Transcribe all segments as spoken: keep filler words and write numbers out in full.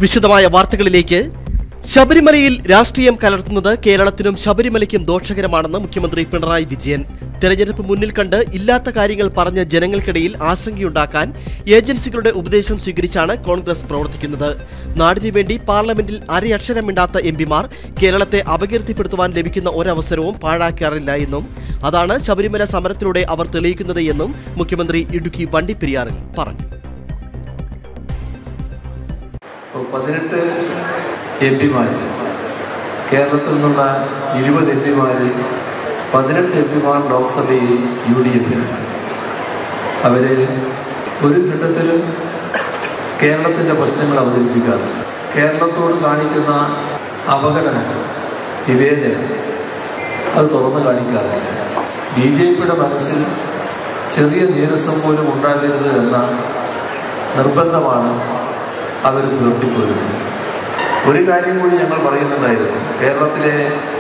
വിശദമായ വാർത്തകളിലേക്ക്. ശബരിമലയിൽ രാഷ്ട്രീയം കലർത്തുന്നത് കേരളത്തിനും ശബരിമലയ്ക്കും ദോഷകരമാണെന്ന് മുഖ്യമന്ത്രി പിണറായി വിജയൻ. തെരഞ്ഞെടുപ്പ് മുന്നിൽ കണ്ട് ഇല്ലാത്ത കാര്യങ്ങൾ പറഞ്ഞ് ജനങ്ങൾക്കിടയിൽ ആശങ്കയുണ്ടാക്കാൻ ഏജൻസികളുടെ ഉപദേശം സ്വീകരിച്ചാണ് കോൺഗ്രസ് പ്രവർത്തിക്കുന്നത്. നാടിനു വേണ്ടി പാർലമെന്റിൽ അരയക്ഷരമിണ്ടാത്ത എംപിമാർ കേരളത്തെ അപകീർത്തിപ്പെടുത്തുവാൻ ലഭിക്കുന്ന ഒരവസരവും പാഴാക്കാറില്ല എന്നും അതാണ് ശബരിമല സമരത്തിലൂടെ അവർ തെളിയിക്കുന്നത് എന്നും മുഖ്യമന്ത്രി ഇടുക്കി വണ്ടിപ്പെരിയാറിൽ പറഞ്ഞു. പതിനെട്ട് എം പിമാർ കേരളത്തിൽ നിന്നുള്ള ഇരുപത് എം പിമാരിൽ പതിനെട്ട് എം പിമാർ ലോക്സഭയിൽ യു ഡി എഫിൽ അവർ ഒരു ഘട്ടത്തിലും കേരളത്തിൻ്റെ പ്രശ്നങ്ങൾ അവതരിപ്പിക്കാതെ കേരളത്തോട് കാണിക്കുന്ന അവഗണന വിവേചനം അത് തുറന്നു കാണിക്കാതെ ബി ജെ പിയുടെ മനസ്സിൽ ചെറിയ നീരസം പോലും ഉണ്ടാകരുത് എന്ന നിർബന്ധമാണ് അവർ പുലർത്തിപ്പോരുന്നത്. ഒരു കാര്യം കൂടി ഞങ്ങൾ പറയുന്നുണ്ടായിരുന്നു. കേരളത്തിലെ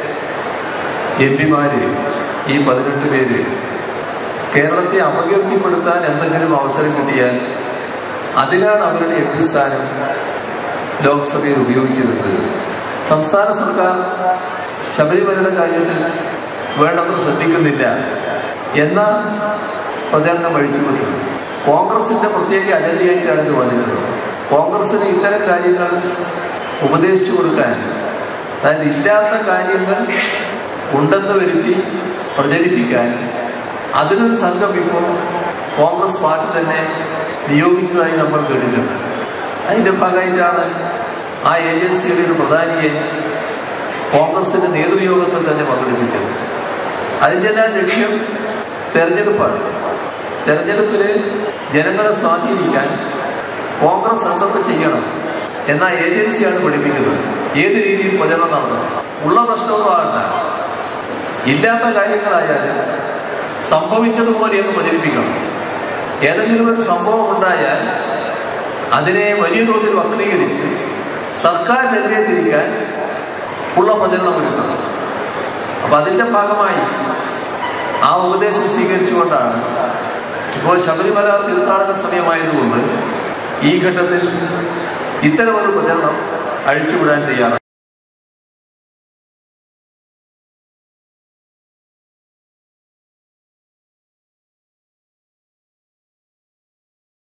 എം പിമാർ ഈ പതിനെട്ട് പേര് കേരളത്തെ അപകീർത്തിപ്പെടുത്താൻ എന്തെങ്കിലും അവസരം കിട്ടിയാൽ അതിലാണ് അവരുടെ എം പി സ്ഥാനം ലോക്സഭയിൽ ഉപയോഗിച്ചിരുന്നത്. സംസ്ഥാന സർക്കാർ ശബരിമലയുടെ കാര്യത്തിൽ വേണ്ടത്ര ശ്രദ്ധിക്കുന്നില്ല എന്ന പ്രചരണം അഴിച്ചുവിട്ടു. കോൺഗ്രസിന്റെ പ്രത്യേക അജണ്ടയായിട്ടാണ് ഇത് വന്നിട്ടുള്ളത്. കോൺഗ്രസിന് ഇത്തരം കാര്യങ്ങൾ ഉപദേശിച്ചു കൊടുക്കാൻ, അതായത് ഇല്ലാത്ത കാര്യങ്ങൾ ഉണ്ടെന്ന് വരുത്തി പ്രചരിപ്പിക്കാൻ അതിനൊരു സംഘം ഇപ്പോൾ കോൺഗ്രസ് പാർട്ടി തന്നെ നിയോഗിച്ചതായി നമ്മൾ കേട്ടിട്ടുണ്ട്. അതിൻ്റെ ഭാഗമായിട്ടാണ് ആ ഏജൻസിയുടെ ഒരു പ്രധാനിയെ കോൺഗ്രസിന്റെ നേതൃയോഗത്തിൽ തന്നെ പങ്കെടുപ്പിച്ചത്. അതിൻ്റെ ലക്ഷ്യം തെരഞ്ഞെടുപ്പാണ്. തെരഞ്ഞെടുപ്പിൽ ജനങ്ങളെ സ്വാധീനിക്കാൻ കോൺഗ്രസ് എന്തൊക്കെ ചെയ്യണം എന്ന ഏജൻസിയാണ് പഠിപ്പിക്കുന്നത്. ഏത് രീതിയിൽ പ്രചരണം നടത്തണം, ഉള്ള പ്രശ്നമൊന്നുമാകണ്ട, ഇല്ലാത്ത കാര്യങ്ങളായാലും സംഭവിച്ചതുപോലെയൊന്ന് പ്രചരിപ്പിക്കണം. ഏതെങ്കിലും ഒരു സംഭവം ഉണ്ടായാൽ അതിനെ വലിയ തോതിൽ വക്രീകരിച്ച് സർക്കാരിനെതിരെ തിരിക്കാൻ ഉള്ള പ്രചരണം ഒരുക്കണം. അപ്പൊ അതിന്റെ ഭാഗമായി ആ ഉപദേശം സ്വീകരിച്ചുകൊണ്ടാണ് ഇപ്പോൾ ശബരിമല തീർത്ഥാടന സമയമായതുകൊണ്ട് ഈ ഘട്ടത്തിൽ ഇത്തരമൊരു പ്രചരണം അഴിച്ചുവിടാൻ തയ്യാറാണ്.